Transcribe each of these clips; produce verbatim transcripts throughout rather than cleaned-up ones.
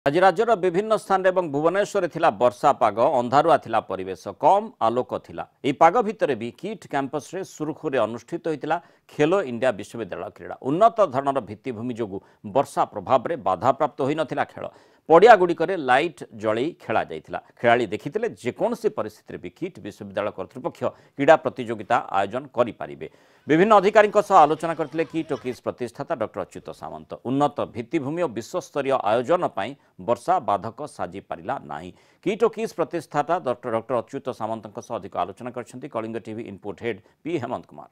आज राज्यर विभिन्न स्थान और भुवनेश्वर थिला वर्षा पाग अंधारुआ थिला परिवेश कम आलोक थिला। ए पाग भितर भी किट कैंपस रे सुरुखुरे अनुष्ठित होइतिला खेलो इंडिया विश्वविद्यालय क्रीड़ा। उन्नत धरणर भित्तिभूमि जोगु वर्षा प्रभाव रे बाधा प्राप्त होई नथिला खेल। पड़िया गुड़िकरे लाइट जलई खेला जाइतिला। खेलाड़ी देखिथिले जेकोनसी परिस्थिति भी किट विश्वविद्यालय कर्तृपक्ष क्रीड़ा प्रतियोगिता आयोजन करि पारिबे। विभिन्न अधिकारी आलोचना करथिले किट किस प्रतिष्ठाता डॉक्टर अच्युत सामंत। उन्नत भित्तिभूमि और विश्वस्तरीय आयोजन पई वर्षा बाधक साजी पारिला नाही। किट किस प्रतिष्ठाता डॉक्टर डॉक्टर अच्युत सामंत अधिक आलोचना करछन्ती Kalinga TV input head P Hemant Kumar.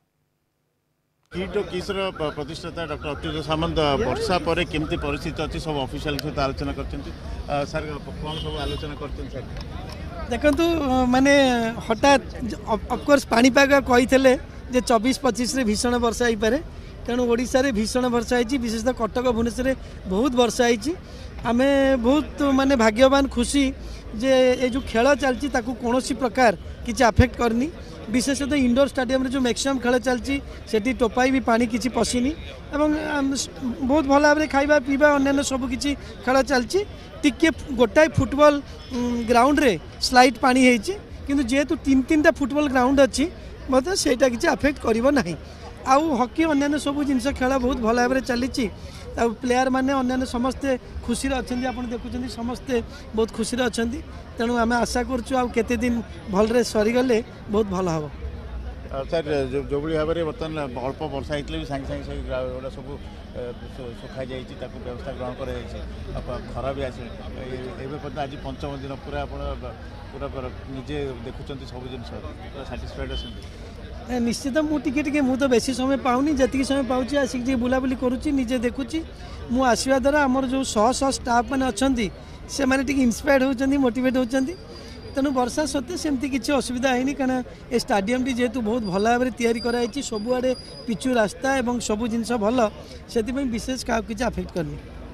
KIIT KISS प्रतिष्ठाता डॉक्टर अच्युत सामंत वर्षा पर केमती परिस्थिति अच्छी सब ऑफिशियल सहित आलोचना करछन्ती। सर कौन सब आलोचना करछन्ती सर? देखंतु माने हठात ऑफकोर्स पाणीपाग कही जे चौबीस पच्चीस रे भीषण वर्षा हो पारे। तेणु ओडिशा रे भीषण वर्षा होती विशेषतः कटक भुवनेश्वर बहुत वर्षा होती। आमे बहुत माने भाग्यवान खुशी जे ये जो खेल चलती कौन प्रकार किसी अफेक्ट करनी। विशेषतः इंडोर स्टेडियम रे जो मैक्सिमम खेल चलती सेठी टोपाई भी पानी किसी पशिनी एवं बहुत भल भाव खाଇବା पीवा अन्य सब किसी खेल चलती। टिके गोटाए फुटबॉल ग्राउंड रे स्लाइड पानी होती किंतु जेहेतु तीन तीन टा फुटबॉल ग्राउंड अच्छी मतलब सेटा किसी अफेक्ट करिवो नाही। आउ हॉकी अन्य सब जिनस खेल बहुत भल भाव चली। प्लेयर माने अन्य समस्ते खुशी अच्छा आप देखुं समस्ते बहुत खुशी अच्छा। तेणु आम आशा करते दिन भलरे सरीगले बहुत भल हम। सर जो जो भाव में बर्तमान अल्प वर्षा होते भी सागे सागे गोटा सब सुखाई जाइए व्यवस्था ग्रहण कर खरा भी आसे एवं आज पंचम दिन पूरा पूरा निजे देखुं सब जिन साटिस्फाइड अच्छे। निश्चित मुझे मु तो बेसी समय पाऊनी जी समय पाँच आसिक बुलाबुली करुच्ची निजे देखुची। मु आसवा द्वारा आमर जो शह शह स्टाफ मैंने अच्छा से मैंने इन्स्पायर्ड होती मोटिवेट होती। तेणु वर्षा सत्वे सेमती किसी असुविधा है कारण ए स्टाडियम टी जेहेतु बहुत भल भाव में तैयारी कराई सबुआड़े पिचु रास्ता और सब जिनस भल से विशेष क्या किसी अफेक्ट करनी।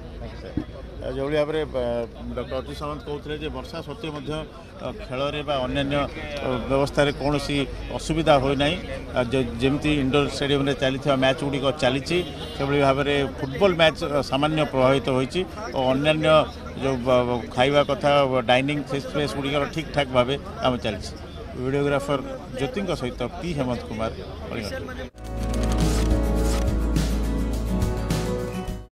जो भाव में डॉक्टर अच्युत सामंत कहते वर्षा सत्वे खेल अन्य व्यवस्था कौन असुविधा होना जमी इंडोर स्टेडियम में चली मैच गुड़िक चली से भाव में फुटबॉल मैच सामान्य प्रभावित होती और अन्य जो खाଇବା कथा डाइनिंग स्पेस गुड़िक ठीक ठाक भाव आम चली। वीडियोग्राफर ज्योति सहित पी हेमंत कुमार।